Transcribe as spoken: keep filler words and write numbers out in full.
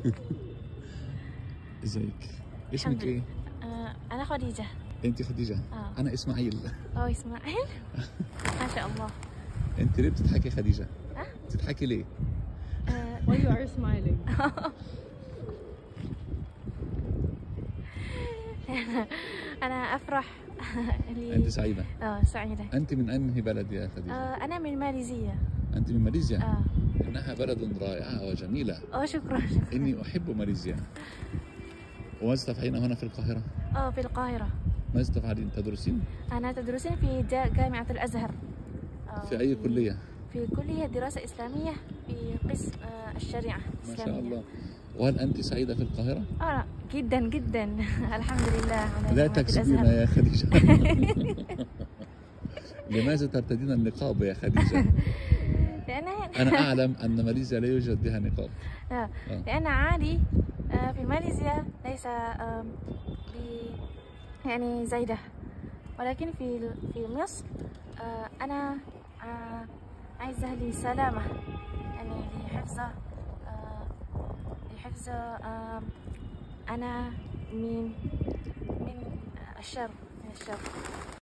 ازيك؟ الحمد اسمك لله. ايه؟ آه أنا خديجة. انت خديجة؟ آه. انا اسماعيل. أو إسماعيل. ما شاء الله. انت ليه بتضحكي خديجة؟ أه؟ بتضحكي ليه؟ آه Why you are smiling? أنا أفرح. انت سعيدة؟ آه سعيدة. انت من انهي بلد يا خديجة؟ آه أنا من ماليزيا. انت من ماليزيا؟ آه. انها بلد رائعة وجميلة. أوه شكرا شكرا. اني احب ماليزيا. وماذا تفعلين هنا في القاهرة؟ آه في القاهرة. ماذا تفعلين؟ تدرسين؟ أنا تدرسين في جا- جامعة الأزهر. آه في اي كلية؟ في كلية دراسة إسلامية في قسم آه الشريعة ما الإسلامية. شاء الله. وهل انت سعيدة في القاهرة؟ آه جدا جدا. الحمد لله على لا جامعة تكذبين الأزهر. يا خديجة. لماذا ترتدين النقاب يا خديجة؟ لأن أنا أعلم أن ماليزيا لا يوجد بها نقاب. آه. آه. لأن عادي آه، في ماليزيا ليس آم، ب- يعني زي ده، ولكن في في مصر آه، أنا آه، عايزة لسلامة، يعني لحفظ آه، لحفظ آه، أنا من من الشر من الشر.